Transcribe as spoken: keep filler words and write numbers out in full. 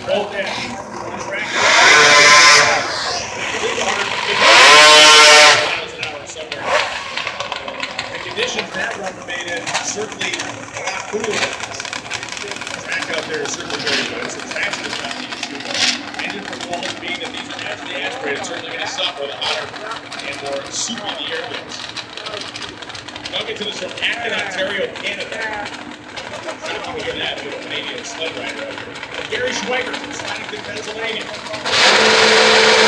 both ends. Track miles an hour somewhere. The conditions that run were made in certainly a lot cooler. The track out there is certainly very good. So traction is not the issue. Engine performance being that these are naturally aspirated, certainly going to suffer the hotter and more soupy the air gets. Talking to this from Acton, Ontario, Canada. I'm trying to hear that with a Canadian sled rider out here. Gary Schweigert from Slanington, Pennsylvania.